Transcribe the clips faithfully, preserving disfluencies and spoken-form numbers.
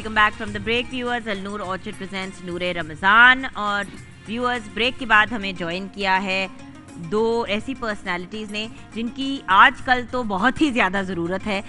Welcome back from the break viewers. Alnoor orchid presents नूरे रमज़ान। और व्यूअर्स, ब्रेक के बाद हमें ज्वाइन किया है दो ऐसी पर्सनालिटीज़ ने जिनकी आजकल तो बहुत ही ज़्यादा ज़रूरत है।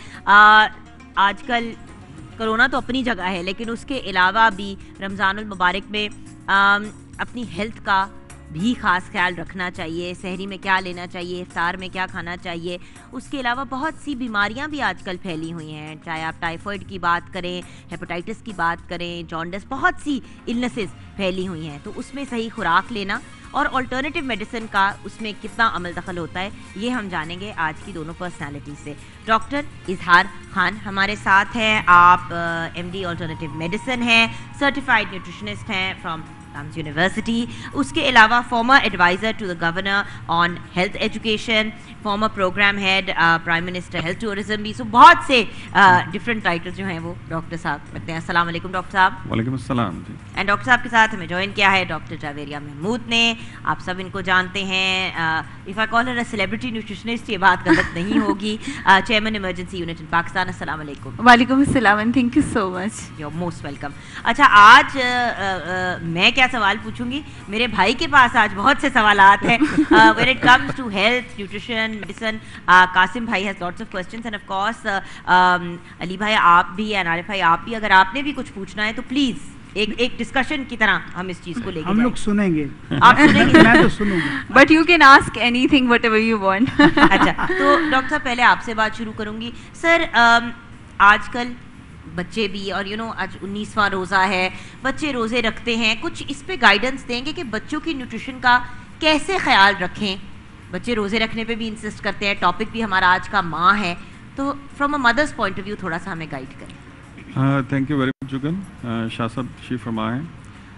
आजकल कोरोना तो अपनी जगह है, लेकिन उसके अलावा भी रमज़ानुल मुबारक में आ, अपनी हेल्थ का भी ख़ास ख्याल रखना चाहिए। सहरी में क्या लेना चाहिए, इफ्तार में क्या खाना चाहिए। उसके अलावा बहुत सी बीमारियां भी आजकल फैली हुई हैं, चाहे आप टाइफाइड की बात करें, हेपेटाइटिस की बात करें, जॉन्डिस, बहुत सी इलनेसेस फैली हुई हैं। तो उसमें सही खुराक लेना और अल्टरनेटिव मेडिसिन का उसमें कितना अमल दखल होता है, ये हम जानेंगे आज की दोनों पर्सनालिटी से। डॉक्टर इजहार खान हमारे साथ हैं। आप एम डी अल्टरनेटिव मेडिसिन हैं, सर्टिफाइड न्यूट्रिशनिस्ट हैं फ्रॉम यूनिवर्सिटी। उसके अलावा former adviser to the governor on health education, former program head prime minister health tourism भी। सो बहुत से डिफरेंट uh, टाइटल्स जो हैं वो डॉक्टर साहब रखते हैं। अस्सलाम वालेकुम डॉक्टर साहब। वालेकुम अस्सलाम जी। एंड डॉक्टर साहब के साथ हमें ज्वाइन किया है डॉक्टर जावेरिया महमूद ने। आप सब इनको जानते हैं, if I call her a celebrity nutritionist ये बात गलत नहीं होगी। Chairman emergency unit in Pakistan. अस्सलाम वालेकुम। वालेकुम अस्सलाम and thank you so much. You are most welcome. अच्छा, आज uh, uh, मैं क्या सवाल पूछूंगी, मेरे भाई के पास आज बहुत से सवालात हैं when it comes to health, nutrition, medicine. Qasim भाई has lots of questions and of course Ali भाई आप भी, आरिफ भाई आप भी, अगर आपने भी कुछ पूछना है तो प्लीज एक एक डिस्कशन की तरह हम इस चीज को लेके हम लोग सुनेंगे। आप सुनेंगे? मैं तो सुनूंगा, but you can ask anything whatever you want. अच्छा, तो डॉक्टर साहब पहले आपसे बात शुरू करूंगी। सर, आजकल बच्चे भी, और यू नो आज उन्नीसवां रोज़ा है, बच्चे रोज़े रखते हैं, कुछ इस पे गाइडेंस देंगे कि बच्चों की न्यूट्रिशन का कैसे ख्याल रखें। बच्चे रोज़े रखने पे भी इंसिस्ट करते हैं, टॉपिक भी हमारा आज का माँ है, तो from a mother's point of view थोड़ा सा हमें गाइड करें। Thank you very much Jugan. Shah साहब तशरीफ फरमा है।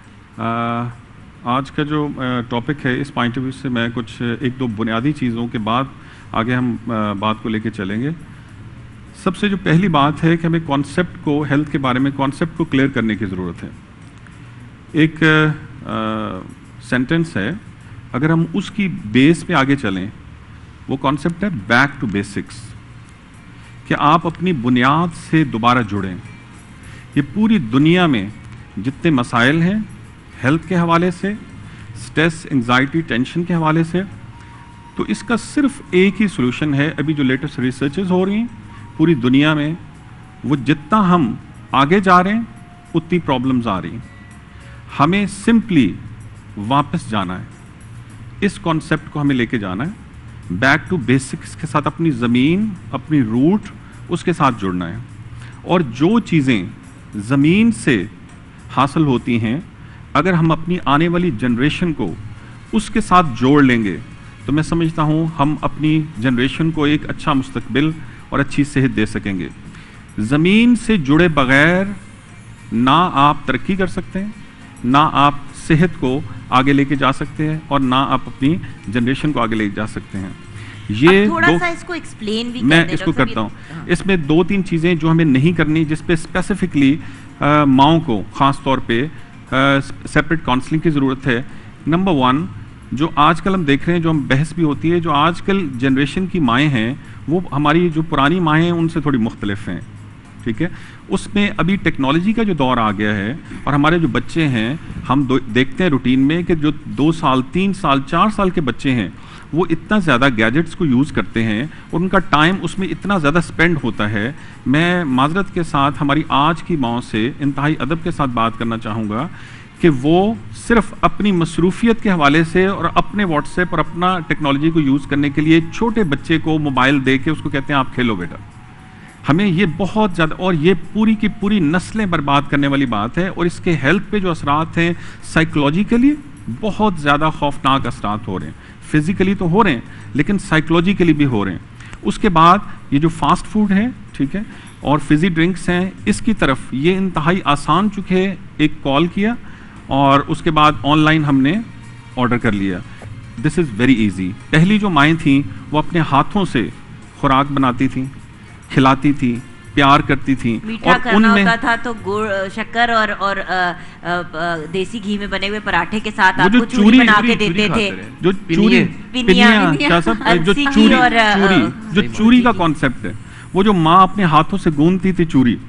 uh, आज का जो टॉपिक uh, है, इस पॉइंट ऑफ व्यू से मैं कुछ एक दो बुनियादी चीज़ों के बाद आगे हम uh, बात को लेके चलेंगे। सबसे जो पहली बात है कि हमें कॉन्सेप्ट को, हेल्थ के बारे में कॉन्सेप्ट को क्लियर करने की ज़रूरत है। एक सेंटेंस uh, है, अगर हम उसकी बेस पे आगे चलें, वो कॉन्सेप्ट है बैक टू बेसिक्स, कि आप अपनी बुनियाद से दोबारा जुड़ें। ये पूरी दुनिया में जितने मसाइल हैं हेल्थ के हवाले से, स्ट्रेस, एंग्जाइटी, टेंशन के हवाले से, तो इसका सिर्फ एक ही सोल्यूशन है। अभी जो लेटेस्ट रिसर्चेस हो रही हैं पूरी दुनिया में, वो जितना हम आगे जा रहे हैं उतनी प्रॉब्लम्स आ रही हैं। हमें सिंपली वापस जाना है, इस कॉन्सेप्ट को हमें लेके जाना है, बैक टू बेसिक्स के साथ, अपनी ज़मीन, अपनी रूट, उसके साथ जुड़ना है। और जो चीज़ें ज़मीन से हासिल होती हैं, अगर हम अपनी आने वाली जनरेशन को उसके साथ जोड़ लेंगे, तो मैं समझता हूँ हम अपनी जनरेशन को एक अच्छा मुस्तकबिल और अच्छी सेहत दे सकेंगे। ज़मीन से जुड़े बग़ैर ना आप तरक्की कर सकते हैं, ना आप सेहत को आगे लेके जा सकते हैं, और ना आप अपनी जनरेशन को आगे लेके जा सकते हैं। ये थोड़ा दो, सा इसको एक्सप्लेन भी मैं इसको करता हूँ। हाँ। इसमें दो तीन चीज़ें जो हमें नहीं करनी, जिस पे स्पेसिफिकली माओं को ख़ास तौर पे सेपरेट काउंसलिंग की ज़रूरत है। नंबर वन, जो आजकल हम देख रहे हैं, जो हम बहस भी होती है, जो आजकल जनरेशन की माएँ हैं वो हमारी जो पुरानी माएँ हैं उनसे थोड़ी मुख्तलिफ हैं, ठीक है। उसमें अभी टेक्नोलॉजी का जो दौर आ गया है, और हमारे जो बच्चे हैं, हम देखते हैं रूटीन में कि जो दो साल, तीन साल, चार साल के बच्चे हैं, वो इतना ज़्यादा गैजेट्स को यूज़ करते हैं और उनका टाइम उसमें इतना ज़्यादा स्पेंड होता है। मैं माजरत के साथ हमारी आज की माओं से इंतहाई अदब के साथ बात करना चाहूँगा कि वो सिर्फ अपनी मसरूफियत के हवाले से और अपने व्हाट्सएप और अपना टेक्नोलॉजी को यूज़ करने के लिए छोटे बच्चे को मोबाइल दे के उसको कहते हैं आप खेलो बेटा। हमें ये बहुत ज़्यादा, और ये पूरी की पूरी नस्लें बर्बाद करने वाली बात है, और इसके हेल्थ पे जो असरात हैं साइकोलॉजिकली बहुत ज़्यादा खौफनाक असरात हो रहे हैं। फिज़िकली तो हो रहे हैं, लेकिन साइकोलॉजिकली भी हो रहे हैं। उसके बाद ये जो फास्ट फूड है, ठीक है, और फिज़ी ड्रिंक्स हैं, इसकी तरफ ये इंतहाई आसान चुके। एक कॉल किया और उसके बाद ऑनलाइन हमने ऑर्डर कर लिया। This is very easy. पहली जो माएँ थीं वो अपने हाथों से खुराक बनाती थीं, खिलाती थी, प्यार करती थी, मीठा और करना उनमें होता था तो गुड़, शक्कर और और आ, आ, आ, देसी घी में बने हुए पराठे के साथ आपको चूरी बना के देते थे। जो चूरी, पिनिया, क्या सब, जो चूरी, चूरी, जो चूरी का कॉन्सेप्ट है, वो जो माँ अपने हाथों से गूंथती थी चूरी,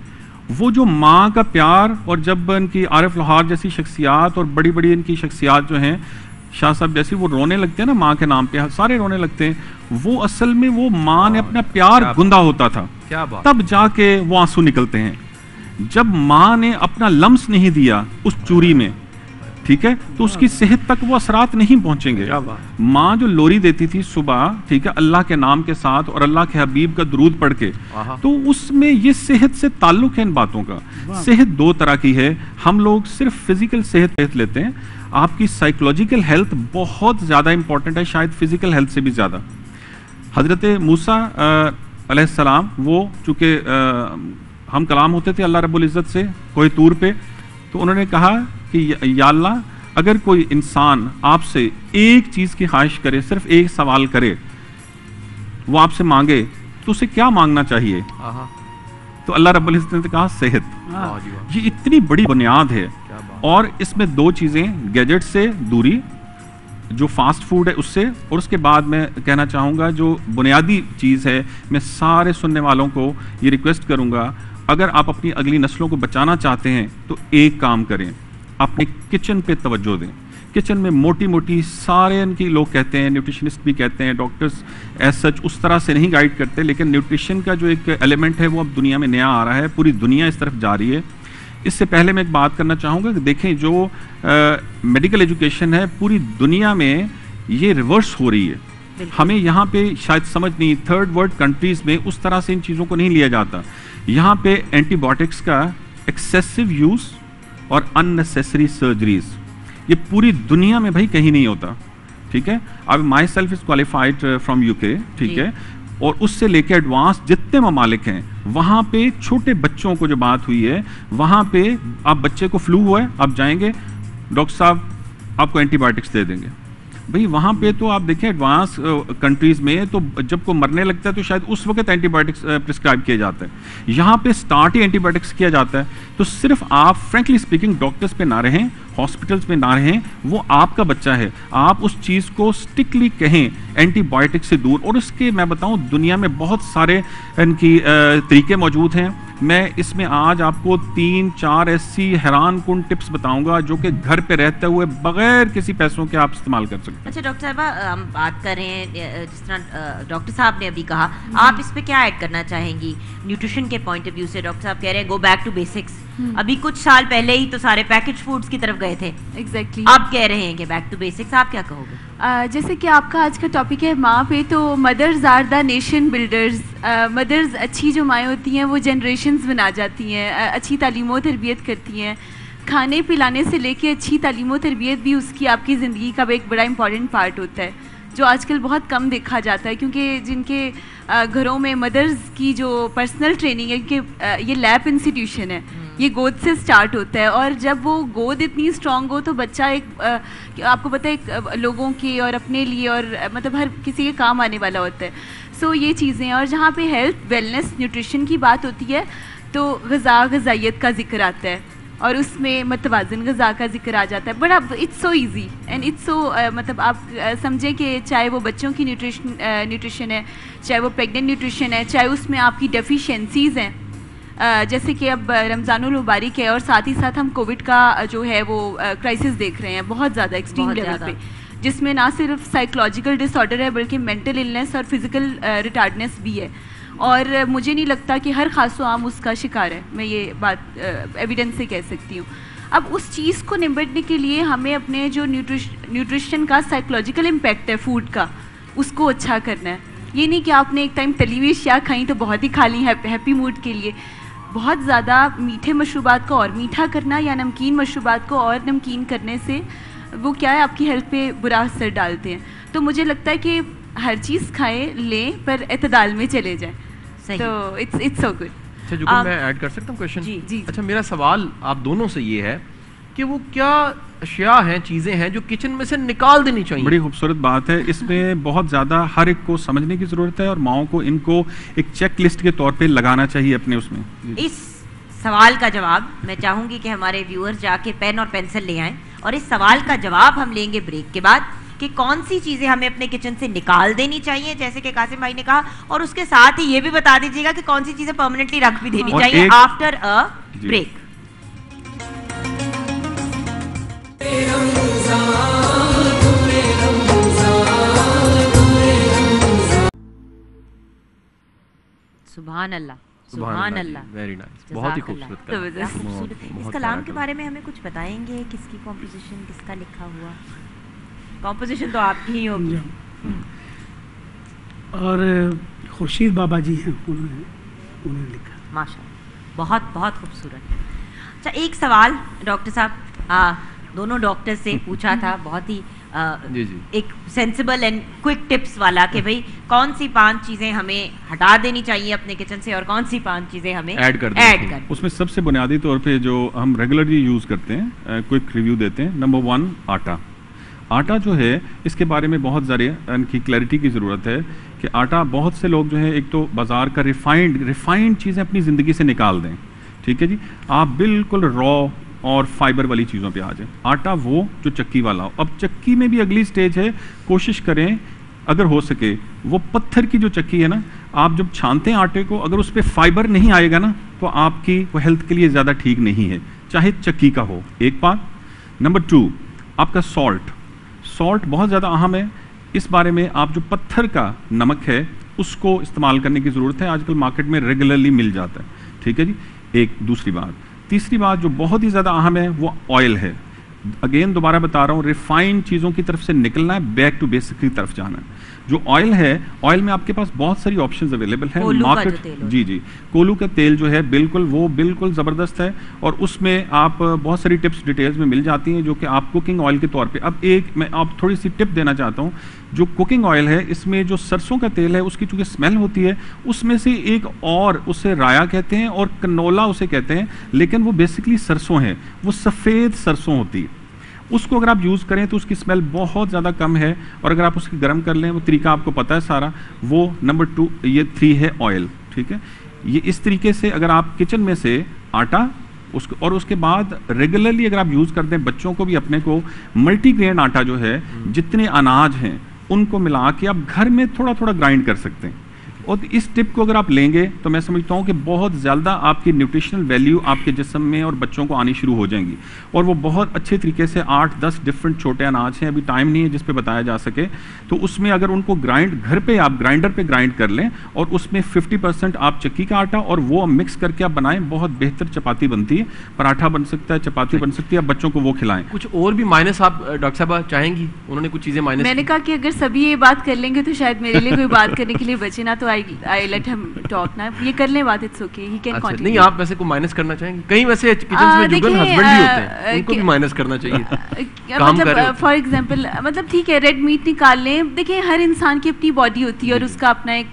وہ جو ماں کا پیار، اور جب ان کی عارف لوہار جیسی شخصیات اور بڑی بڑی ان کی شخصیات جو ہیں، شاہ صاحب جیسی، وہ رونے لگتے ہیں نا ماں کے نام پہ، سارے رونے لگتے ہیں، وہ اصل میں وہ ماں نے اپنا پیار گندا ہوتا تھا، تب جا کے وہ آنسو نکلتے ہیں. جب ماں نے اپنا لمس نہیں دیا اس چوری میں، ٹھیک ہے، تو اس کی صحت تک وہ اثرات نہیں پہنچیں گے. ماں جو لوری دیتی تھی صبح، ٹھیک ہے، اللہ کے نام کے ساتھ اور اللہ کے حبیب کا درود پڑھ کے، تو اس میں یہ صحت سے تعلق ہے ان باتوں کا. صحت دو طرح کی ہے، ہم لوگ صرف فزیکل صحت لیتے ہیں، آپ کی سائیکولوجیکل ہیلتھ بہت زیادہ امپورٹنٹ ہے، شاید فزیکل ہیلتھ سے بھی زیادہ. حضرت موسیٰ علیہ السلام، وہ چونکہ ہم کلام ہوتے تھے اللہ رب العزت سے کوہ طور پہ، تو انہوں نے کہا کہ یا اللہ اگر کوئی انسان آپ سے ایک چیز کی خواہش کرے، صرف ایک سوال کرے، وہ آپ سے مانگے، تو اسے کیا مانگنا چاہیے؟ تو اللہ رب العزت نے کہا صحت. یہ اتنی بڑی بنیاد ہے. اور اس میں دو چیزیں، گیجٹ سے دوری، جو فاسٹ فوڈ ہے اس سے، اور اس کے بعد میں کہنا چاہوں گا جو بنیادی چیز ہے، میں سارے سننے والوں کو یہ ریکویسٹ کروں گا، اگر آپ اپنی اگلی نسلوں کو بچانا چاہتے ہیں تو ایک کام کریں، اپنے کچن پہ توجہ دیں. کچن میں موٹی موٹی سارے ان کی لوگ کہتے ہیں، نیوٹریشنسٹ بھی کہتے ہیں، ڈاکٹرز ایز سچ اس طرح سے نہیں گائیڈ کرتے، لیکن نیوٹریشن کا جو ایک ایلیمنٹ ہے وہ اب دنیا میں نیا آ رہا ہے، پوری دنیا اس طرف جا رہی ہے. اس سے پہلے میں ایک بات کرنا چاہوں گا کہ دیکھیں جو میڈیکل ایجوکیشن ہے پوری دنیا میں یہ ریورس ہو رہی ہے. ہمیں یہاں پہ شاید سمجھ نہیں، تھرڈ ورلڈ کنٹریز میں اس طرح سے ان چیزوں کو نہیں لیا جاتا. یہاں پہ اینٹی بایوٹکس کا ایکسیسو یوز اور ان نیسیسری سرجریز یہ پوری دنیا میں بھائی کہیں نہیں ہوتا. ٹھیک ہے، اب myself is qualified from U K, ٹھیک ہے، اور اس سے لے کے ایڈوانس جتنے ممالک ہیں وہاں پہ چھوٹے بچوں کو جو بات ہوئی ہے، وہاں پہ آپ بچے کو فلو ہوا ہے، آپ جائیں گے ڈاکٹر صاحب آپ کو اینٹی بایوٹکس دے دیں گے. بھئی وہاں پہ تو آپ دیکھیں ایڈوانس کنٹریز میں تو جب کو مرنے لگتا ہے تو شاید اس وقت اینٹی بایوٹکس پرسکرائب کیا جاتا ہے. یہاں پہ سٹارٹ ہی اینٹی بایوٹکس کیا جاتا ہے. تو صرف آپ فرینکلی اسپیکنگ ڈاکٹرز پہ نہ رہیں، ہاسپٹلس میں نہ رہیں، وہ آپ کا بچہ ہے، آپ اس چیز کو اسٹکلی کہیں اینٹی بایوٹک سے دور. اور اس کے میں بتاؤں دنیا میں بہت سارے ان کی طریقے موجود ہیں. میں اس میں آج آپ کو تین چار ایسی حیران کن ٹپس بتاؤں گا جو کہ گھر پہ رہتے ہوئے بغیر کسی پیسوں کے آپ استعمال کر سکتے ہیں. اچھا ڈاکٹر صاحبہ، ہم بات کر رہے ہیں جس طرح ڈاکٹر صاحب نے ابھی کہا، آپ اس پہ کیا ایڈ کرنا چاہیں گی نیوٹریشن کے پوائنٹ آف ویو سے؟ ڈاکٹر صاحب کہہ رہے ہیں گو بیک ٹو بیسکس. ابھی کچھ سال پہلے ہی تو سارے پیکج فوڈز کی طرف گئے تھے، ایگزیکٹلی آپ کہہ رہے ہیں کہ بیک ٹو بیسکس. آپ کیا کہو گے؟ جیسے کہ آپ کا آج کا ٹاپک ہے ماں پہ، تو mothers are the nation builders. Mothers اچھی جو مائیں ہوتی ہیں وہ جنریشنز بنا جاتی ہیں، اچھی تعلیم و تربیت کرتی ہیں. کھانے پلانے سے لے کے اچھی تعلیم و تربیت بھی اس کی آپ کی زندگی کا ایک بڑا امپورٹنٹ پارٹ ہوتا ہے، جو آج کل بہت کم دیکھا جاتا ہے. کیونکہ جن کے گھروں میں مدرز کی جو پرسنل ٹریننگ ہے، کہ یہ لیب انسٹیٹیوشن ہے، یہ گود سے سٹارٹ ہوتا ہے، اور جب وہ گود اتنی اسٹرانگ ہو تو بچہ ایک آپ کو پتہ ہے ایک لوگوں کے اور اپنے لیے اور مطلب ہر کسی کے کام آنے والا ہوتا ہے. سو یہ چیزیں. اور جہاں پہ ہیلتھ ویلنس نیوٹریشن کی بات ہوتی ہے تو غذا غذائیت کا ذکر آتا ہے، اور اس میں متوازن غذا کا ذکر آ جاتا ہے. بڑا it's so easy and it's so مطلب آپ سمجھیں کہ چاہے وہ بچوں کی نیوٹریشن نیوٹریشن ہے، چاہے وہ پریگننٹ نیوٹریشن ہے، چاہے اس میں آپ کی ڈیفیشینسیز ہیں، جیسے کہ اب رمضان المبارک ہے، اور ساتھ ہی ساتھ ہم کووڈ کا جو ہے وہ کرائسس دیکھ رہے ہیں بہت زیادہ ایکسٹریم لیول پہ، جس میں نہ صرف سائیکولوجیکل ڈس آرڈر ہے بلکہ مینٹل النس اور فزیکل ریٹارڈنس بھی ہے. اور مجھے نہیں لگتا کہ ہر خاص و عام اس کا شکار ہے، میں یہ بات ایویڈنس سے کہہ سکتی ہوں. اب اس چیز کو نمٹنے کے لیے ہمیں اپنے جو نیوٹریشن کا سائیکولوجیکل امپیکٹ ہے فوڈ کا، اس کو اچھا کرنا ہے. یہ نہیں کہ آپ نے ایک ٹائم تلی ہوئی اشیاء کھائیں تو بہت ہی کھا لی ہیپی موڈ کے لیے. بہت زیادہ میٹھے مشروبات کو اور میٹھا کرنا یا نمکین مشروبات کو اور نمکین کرنے سے وہ کیا ہے آپ کی ہیلتھ پہ برا اثر ڈالتے ہیں. تو مجھے لگتا ہے کہ ہر چیز کھائیں لیں پر اعتدال میں چلے جائیں. تو اٹس اٹس سو گڈ. اچھا جو میں ایڈ کر سکتا ہوں کویشچن؟ جی جی. اچھا میرا سوال آپ دونوں سے یہ ہے کہ وہ کیا اشیاء ہیں، چیزیں ہیں جو کچن میں سے نکال دینی چاہیے؟ بڑی خوبصورت بات ہے. اس میں بہت زیادہ ہر ایک کو سمجھنے کی ضرورت ہے، اور ماؤں کو ان کو ایک چیک لسٹ کے طور پہ لگانا چاہیے اپنے اس میں. اس سوال کا جواب میں چاہوں گی کہ ہمارے ویورز جا کے پین اور پینسل لے آئیں، اور اس سوال کا جواب ہم لیں گے بریک کے بعد. کہ کون سی چیزیں ہمیں اپنے کچن سے نکال دینی چاہیے جیسے کہ قاسم بھائی نے کہا, اور اس کے ساتھ ہی یہ بھی بتا دیجیے گا کہ کون سی چیزیں پرماننٹلی رکھ بھی دینی چاہیے آفٹر ا بریک. سبحان اللہ, سبحان اللہ, ویری نائس, بہت ہی خوبصورت. اس کلام کے بارے میں ہمیں کچھ بتائیں گے, کس کی کمپوزیشن, کس کا لکھا ہوا؟ کمپوزیشن تو آپ کی ہی ہوگی. اور خورشید بابا جی ہیں, انہوں نے انہوں نے لکھا. ماشاء اللہ, بہت بہت خوبصورت. اچھا ایک سوال ڈاکٹر صاحب, ہاں دونوں ڈاکٹر سے پوچھا تھا, بہت ہی جی جی ایک سینسیبل اینڈ کوئک ٹپس والا کہ بھئی کون سی پانچ چیزیں ہمیں ہٹا دینی چاہیے اپنے کچن سے اور کون سی پانچ چیزیں ہمیں ایڈ کر ایڈ کر. اس میں سب سے بنیادی طور پہ جو ہم ریگولرلی یوز کرتے ہیں, کوئک ریویو دیتے ہیں. نمبر ون, آٹا. آٹا جو ہے اس کے بارے میں بہت زیادہ ان کی کلیئرٹی کی ضرورت ہے کہ آٹا, بہت سے لوگ جو ہے ایک تو بازار کا ریفائنڈ ریفائنڈ چیزیں اپنی زندگی سے نکال دیں. ٹھیک ہے جی, آپ بالکل را اور فائبر والی چیزوں پہ آ جائیں. آٹا وہ جو چکی والا ہو. اب چکی میں بھی اگلی سٹیج ہے, کوشش کریں اگر ہو سکے وہ پتھر کی جو چکی ہے نا, آپ جب چھانتے ہیں آٹے کو, اگر اس پہ فائبر نہیں آئے گا نا تو آپ کی وہ ہیلتھ کے لیے زیادہ ٹھیک نہیں ہے, چاہے چکی کا ہو. ایک بات. نمبر ٹو, آپ کا سالٹ. سالٹ بہت زیادہ اہم ہے. اس بارے میں آپ جو پتھر کا نمک ہے اس کو استعمال کرنے کی ضرورت ہے, آج کل مارکیٹ میں ریگولرلی مل جاتا ہے. ٹھیک ہے جی, ایک. دوسری بات, تیسری بات جو بہت ہی زیادہ اہم ہے وہ آئل ہے. اگین دوبارہ بتا رہا ہوں, ریفائنڈ چیزوں کی طرف سے نکلنا ہے, بیک ٹو بیسک کی طرف جانا ہے. جو آئل ہے, آئل میں آپ کے پاس بہت ساری آپشنز اویلیبل ہیں مارکیٹ. جی جی, کولو کا تیل جو ہے بالکل وہ بالکل زبردست ہے, اور اس میں آپ بہت ساری ٹپس ڈیٹیلز میں مل جاتی ہیں جو کہ آپ کوکنگ آئل کے طور پہ. اب ایک میں آپ تھوڑی سی ٹپ دینا چاہتا ہوں, جو کوکنگ آئل ہے اس میں جو سرسوں کا تیل ہے اس کی چونکہ اسمیل ہوتی ہے, اس میں سے ایک اور اسے رایا کہتے ہیں اور کنولا اسے کہتے ہیں, لیکن وہ بیسکلی سرسوں ہیں, وہ سفید سرسوں ہوتی ہے. اس کو اگر آپ یوز کریں تو اس کی اسمیل بہت زیادہ کم ہے, اور اگر آپ اس کی گرم کر لیں, وہ طریقہ آپ کو پتہ ہے سارا. وہ نمبر ٹو, یہ تھری ہے آئل. ٹھیک ہے, یہ اس طریقے سے اگر آپ کچن میں سے آٹا اس کو, اور اس کے بعد ریگولرلی اگر آپ یوز کرتے ہیں, بچوں کو بھی اپنے کو ملٹی گرین آٹا جو ہے, جتنے اناج ہیں ان کو ملا کے آپ گھر میں تھوڑا تھوڑا گرائنڈ کر سکتے ہیں. اور اس ٹپ کو اگر آپ لیں گے تو میں سمجھتا ہوں کہ بہت زیادہ آپ کی نیوٹریشنل ویلیو آپ کے جسم میں اور بچوں کو آنی شروع ہو جائیں گی. اور وہ بہت اچھے طریقے سے آٹھ دس ڈفرینٹ چھوٹے اناج ہیں, ابھی ٹائم نہیں ہے جس پہ بتایا جا سکے, تو اس میں اگر ان کو گرائنڈ گھر پہ آپ گرائنڈر پہ گرائنڈ کر لیں, اور اس میں ففٹی پرسینٹ آپ چکی کا آٹا اور وہ مکس کر کے آپ بنائیں, بہت بہتر چپاتی بنتی ہے. پراٹھا بن سکتا ہے, چپاتی بن سکتی ہے, آپ بچوں کو وہ کھلائیں. کچھ اور بھی مائنس آپ ڈاکٹر صاحبہ چاہیں گی؟ انہوں نے کچھ چیزیں مائنس. میں نے کہا کہ اگر سبھی یہ بات کر لیں گے تو شاید میرے لیے کوئی بات کرنے کے لیے بچے نا, تو آئی لیٹ ہم ٹاک نا, یہ کر لیں بات, it's okay, he can continue. نہیں, آپ ویسے کو مائنس کرنا چاہیں گے؟ کہیں ویسے کچنز میں جگل ہسبینڈ بھی ہوتے ہیں, ان کو بھی مائنس کرنا چاہیے. مطلب فار ایگزامپل, مطلب ٹھیک ہے ریڈ میٹ نکال لیں. دیکھیں ہر انسان کی اپنی باڈی ہوتی ہے اور اس کا اپنا ایک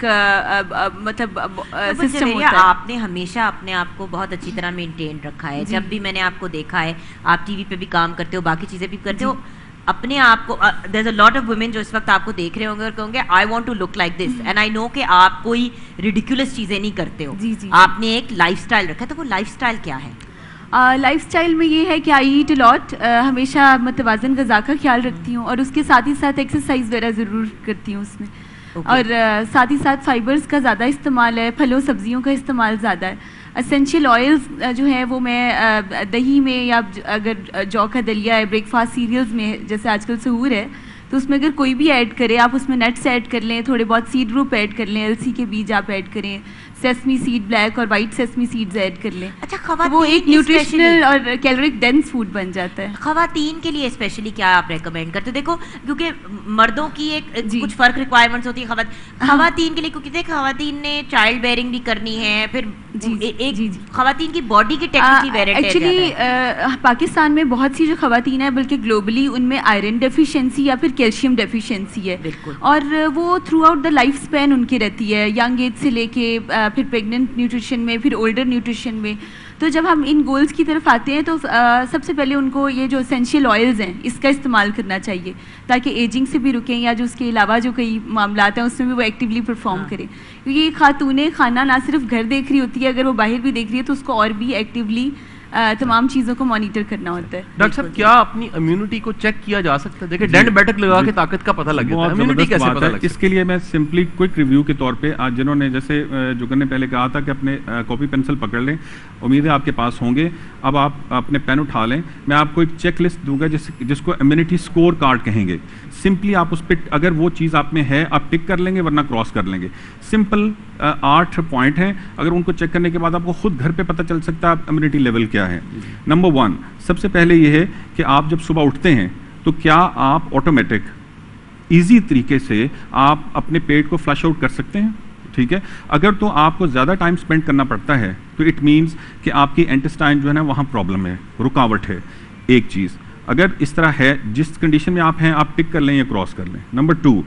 مطلب سسٹم ہوتا ہے. آپ نے ہمیشہ اپنے آپ کو بہت اچھی طرح مینٹین رکھا ہے. جب بھی میں نے آپ کو دیکھا ہے, آپ ٹی وی پہ بھی کام کرتے ہو, باقی چیزیں بھی کرتے ہو, اپنے آپ کو, دیر از اے لاٹ آف ویمن جو اس وقت آپ کو دیکھ رہے ہوں گے اور کہیں گے I want to look like this, and I know کہ آپ کوئی ریڈیکولس چیزیں نہیں کرتے ہو. آپ نے ایک لائف اسٹائل رکھا ہے, تو وہ لائف اسٹائل کیا ہے؟ لائف اسٹائل میں یہ ہے کہ آئی ایٹ الاٹ, ہمیشہ متوازن غذا کا خیال رکھتی ہوں, اور اس کے ساتھ ہی ساتھ ایکسرسائز وغیرہ ضرور کرتی ہوں اس میں, اور ساتھ ہی ساتھ فائبرز کا زیادہ استعمال ہے, پھلوں سبزیوں کا استعمال زیادہ ہے. اسینشیل آئلز جو ہیں وہ میں دہی میں, یا اگر جو کا دلیا ہے, بریک فاسٹ سیریلز میں جیسے آج کل سحور ہے, تو اس میں اگر کوئی بھی ایڈ کرے, آپ اس میں نٹس ایڈ کر لیں, تھوڑے بہت سیڈ روپ ایڈ کر لیں, السی کے بیج آپ ایڈ کریں, سیسمی سیڈ بلیک اور وائٹ سیسمی سیڈز ایڈ کر لیں. اچھا, خواتین وہ ایک نیوٹریشنل اور کیلورک ڈینس فوڈ بن جاتا ہے. خواتین کے لیے اسپیشلی کیا آپ ریکمینڈ کرتے ہو؟ دیکھو کیونکہ مردوں کی ایک کچھ فرق ریکوائرمنٹس ہوتی ہیں, خواتین کے لیے, کیونکہ دیکھ خواتین نے چائلڈ بیئرنگ بھی کرنی ہے, پھر ایک خواتین کی باڈی کی ٹیکنیکلی ویریٹ ہے. ایکچولی پاکستان میں بہت سی جو خواتین ہیں, بلکہ گلوبلی, ان میں آئرن ڈیفیشینسی یا پھر کیلشیم ڈیفیشینسی ہے, اور وہ throughout the life span ان کی رہتی ہے, ینگ ایج سے لے کے پھر پریگننٹ نیوٹریشن میں, پھر اولڈر نیوٹریشن میں. تو جب ہم ان گولز کی طرف آتے ہیں تو سب سے پہلے ان کو یہ جو اسینشیل آئلز ہیں اس کا استعمال کرنا چاہیے, تاکہ ایجنگ سے بھی رکیں, یا جو اس کے علاوہ جو کئی معاملات ہیں اس میں بھی وہ ایکٹیولی پرفارم کریں. کیونکہ خاتون خانہ نہ صرف گھر دیکھ رہی ہوتی ہے, اگر وہ باہر بھی دیکھ رہی ہے تو اس کو اور بھی ایکٹیولی तमाम चीज़ों को मॉनिटर करना होता है. डॉक्टर साहब क्या अपनी इम्यूनिटी को चेक किया जा सकता है? देखिए डेंट बैठक लगा के ताकत का पता लग जाता है, इम्यूनिटी कैसे पता लगता है? इसके लिए मैं सिंपली क्विक रिव्यू के तौर पे आज जिन्होंने जैसे जुगन ने पहले कहा था कि अपने कॉपी पेंसिल पकड़ लें, उम्मीद है आपके पास होंगे. अब आप अपने पेन उठा लें, मैं आपको एक चेक लिस्ट दूंगा जिस जिसको इम्यूनिटी स्कोर कार्ड कहेंगे. सिंपली आप उस पर अगर वो चीज़ आप में है आप टिक कर लेंगे, वरना क्रॉस कर लेंगे. सिंपल आठ पॉइंट हैं, अगर उनको चेक करने के बाद आपको खुद घर पे पता चल सकता है आप इम्यूनिटी लेवल क्या है. नंबर वन, सबसे पहले ये है कि आप जब सुबह उठते हैं तो क्या आप ऑटोमेटिक इजी तरीके से आप अपने पेट को फ्लश आउट कर सकते हैं. ठीक है, अगर तो आपको ज़्यादा टाइम स्पेंड करना पड़ता है तो इट मीन्स कि आपकी इंटेस्टाइन जो है ना वहाँ प्रॉब्लम है, रुकावट है. एक चीज़ अगर इस तरह है, जिस कंडीशन में आप हैं आप टिक कर लें या क्रॉस कर लें. नंबर टू,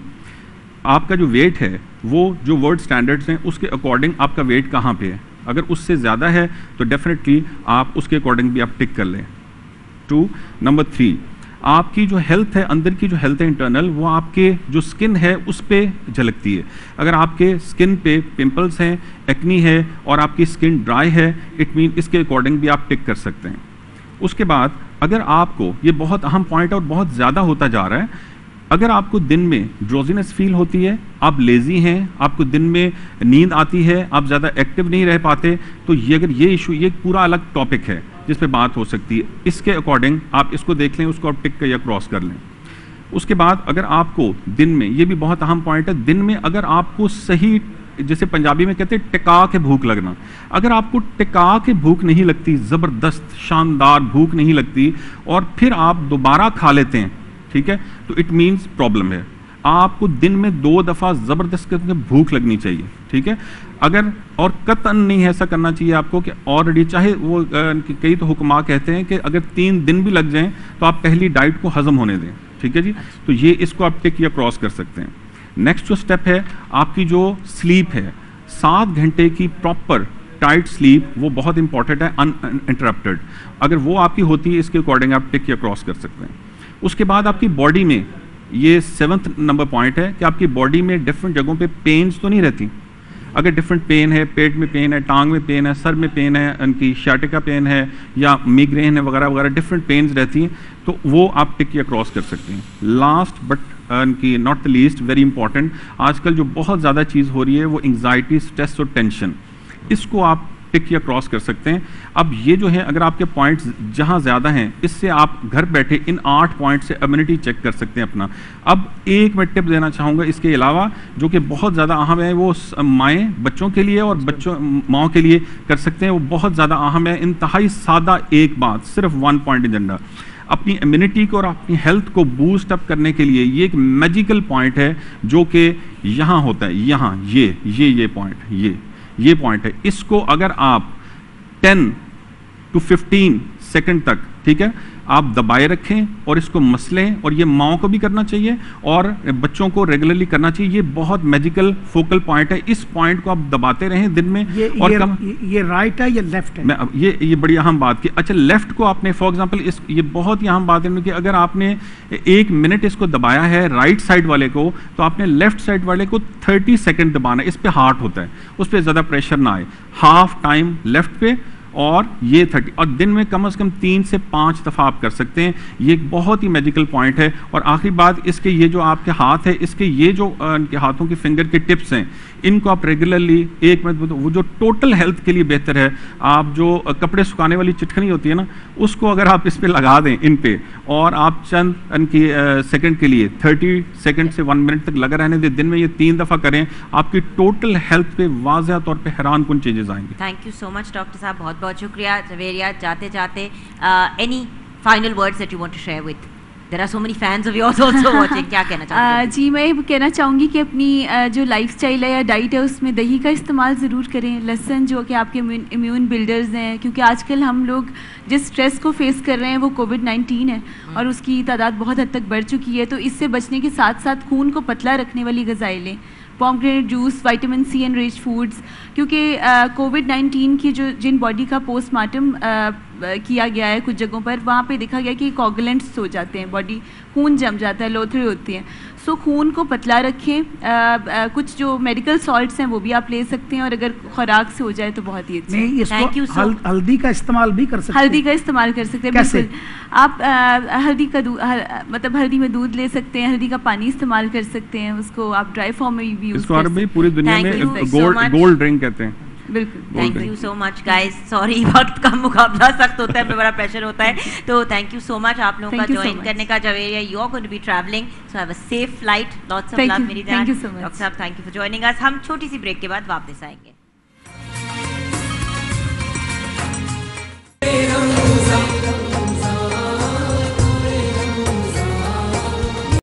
आपका जो वेट है वो जो वर्ल्ड स्टैंडर्ड्स हैं उसके अकॉर्डिंग आपका वेट कहाँ पे है. अगर उससे ज़्यादा है तो डेफिनेटली आप उसके अकॉर्डिंग भी आप टिक कर लें. टू नंबर थ्री, आपकी जो हेल्थ है, अंदर की जो हेल्थ है इंटरनल, वो आपके जो स्किन है उस पर झलकती है. अगर आपके स्किन पे पिंपल्स हैं, एक्नी है और आपकी स्किन ड्राई है, इट मीन इसके अकॉर्डिंग भी आप टिक कर सकते हैं. उसके बाद अगर आपको, ये बहुत अहम पॉइंट और बहुत ज़्यादा होता जा रहा है, अगर आपको दिन में ड्रोजीनेस फील होती है, आप लेज़ी हैं, आपको दिन में नींद आती है, आप ज़्यादा एक्टिव नहीं रह पाते, तो ये अगर ये इशू, ये पूरा अलग टॉपिक है जिस पे बात हो सकती है. इसके अकॉर्डिंग आप इसको देख लें, उसको आप टिक कर या क्रॉस कर लें. उसके बाद अगर आपको दिन में, ये भी बहुत अहम पॉइंट है, दिन में अगर आपको सही, जैसे पंजाबी में कहते हैं टिका के भूख लगना, अगर आपको टिका के भूख नहीं लगती, ज़बरदस्त शानदार भूख नहीं लगती, और फिर आप दोबारा खा लेते हैं, ठीक है, तो इट मीन्स प्रॉब्लम है. आपको दिन में दो दफ़ा ज़बरदस्त करके भूख लगनी चाहिए. ठीक है, अगर और कतन नहीं ऐसा करना चाहिए आपको कि ऑलरेडी, चाहे वो कई तो हुक्मा कहते हैं कि अगर तीन दिन भी लग जाएं तो आप पहली डाइट को हजम होने दें. ठीक है जी, तो ये इसको आप टिक या क्रॉस कर सकते हैं. नेक्स्ट जो स्टेप है, आपकी जो स्लीप है, सात घंटे की प्रॉपर टाइट स्लीप, वो बहुत इंपॉर्टेंट है, अनइंटरप्टेड. अगर वो आपकी होती है, इसके अकॉर्डिंग आप टिक या क्रॉस कर सकते हैं. उसके बाद आपकी बॉडी में, ये सेवन्थ नंबर पॉइंट है कि आपकी बॉडी में डिफरेंट जगहों पे पेन्स तो नहीं रहती. अगर डिफरेंट पेन है, पेट में पेन है, टांग में पेन है, सर में पेन है, उनकी शाटिका पेन है या मिग्रेन है वगैरह वगैरह, डिफरेंट पेन्स रहती हैं, तो वो आप टिक या क्रॉस कर सकते हैं. लास्ट बट उनकी not the least, very important, आजकल जो बहुत ज़्यादा चीज़ हो रही है वो एंग्जाइटी, स्ट्रेस और टेंशन, इसको आप टिक या क्रॉस कर सकते हैं. अब ये जो है, अगर आपके पॉइंट्स जहाँ ज़्यादा हैं, इससे आप घर बैठे इन आठ पॉइंट से इम्यूनिटी चेक कर सकते हैं अपना. अब एक मैं टिप देना चाहूँगा इसके अलावा, जो कि बहुत ज़्यादा अहम है, वो माएँ बच्चों के लिए और बच्चों माओ के लिए कर सकते हैं. वो बहुत ज़्यादा अहम है, इंतहाई सादा एक बात, सिर्फ वन पॉइंट एजेंडा. अपनी इम्यूनिटी को और अपनी हेल्थ को बूस्ट अप करने के लिए ये एक मैजिकल पॉइंट है जो कि यहाँ होता है, यहाँ ये ये ये पॉइंट, ये ये पॉइंट है. इसको अगर आप टेन टू फिफ्टीन सेकंड तक, ठीक है, आप दबाए रखें और इसको मसलें, और ये माओ को भी करना चाहिए और बच्चों को रेगुलरली करना चाहिए. ये बहुत मैजिकल फोकल पॉइंट है. इस पॉइंट को आप दबाते रहें दिन में. ये, और ये, कम, ये, ये राइट है, ये लेफ्ट है. मैं ये ये बड़ी अहम बात की. अच्छा, लेफ्ट को आपने फॉर एग्जांपल, इस ये बहुत ही अहम बात है कि अगर आपने एक मिनट इसको दबाया है राइट साइड वाले को, तो आपने लेफ्ट साइड वाले को थर्टी सेकेंड दबाना है. इस पर हार्ट होता है, उस पर ज़्यादा प्रेशर ना आए. हाफ टाइम लेफ्ट पे और ये थर्टी, और दिन में कम से कम तीन से पाँच दफ़ा आप कर सकते हैं. ये एक बहुत ही मैजिकल पॉइंट है. और आखिरी बात, इसके ये जो आपके हाथ है, इसके ये जो इनके हाथों के फिंगर के टिप्स हैं, इनको आप रेगुलरली एक मिनट, वो जो टोटल हेल्थ के लिए बेहतर है. आप जो कपड़े सुखाने वाली चिटखनी होती है ना, उसको अगर आप इस पर लगा दें इन पे, और आप चंद इनकी सेकंड के लिए थर्टी सेकंड से वन मिनट तक लगा रहने दें, दिन में ये तीन दफ़ा करें, आपकी टोटल हेल्थ पे वाज़ह तौर पे हैरान कुन चेंजेस आएंगे. Thank you so much doctor साहब, बहुत बहुत शुक्रिया. जवेरिया, जाते जाते any final words that you want to share with, there are so many fans of yours also watching, क्या कहना चाहते हैं? जी, मैं ये कहना चाहूँगी कि अपनी uh, जो लाइफस्टाइल है या डाइट है, उसमें दही का इस्तेमाल ज़रूर करें. लहसुन जो कि आपके इम्यून बिल्डर्स हैं, क्योंकि आजकल हम लोग जिस स्ट्रेस को फेस कर रहे हैं वो कोविड नाइन्टीन है और उसकी तादाद बहुत हद तक बढ़ चुकी है. तो इससे बचने के साथ साथ खून को पतला रखने वाली ग़िज़ाएँ लें. Pomegranate juice, vitamin C and rich foods, क्योंकि कोविड नाइन्टीन की जो जिन बॉडी का पोस्टमार्टम کیا گیا ہے کچھ جگہوں پر, وہاں پہ دیکھا گیا کہ کوگولنٹس ہو جاتے ہیں, باڈی خون جم جاتا ہے, لوتھڑے ہوتے ہیں. سو خون کو پتلا رکھیں. کچھ جو میڈیکل سالٹس ہیں وہ بھی آپ لے سکتے ہیں, اور اگر خوراک سے ہو جائے تو بہت ہی اچھا. نہیں, اس کو ہلدی کا استعمال بھی کر سکتے ہیں. ہلدی کا استعمال کر سکتے ہیں بالکل. آپ ہلدی کا مطلب ہلدی میں دودھ لے سکتے ہیں, ہلدی کا پانی استعمال کر سکتے ہیں, اس کو آپ ڈرائی فارم میں بھی یوز کر سکتے ہیں. پوری دنیا میں گولڈ ڈرنک کہتے ہیں. بالکل. Thank you so much guys. Sorry وقت کا مقابلہ سخت ہوتا ہے, بڑا پریشر ہوتا ہے, تو تھینک یو سو مچ آپ لوگوں کا جوائن کرنے کا. Javeria, you are going to be travelling, so have a safe flight. Lots of love میری جان. ڈاکٹر صاحب thank you for joining us. ہم چھوٹی سی بریک کے بعد واپس آئیں گے.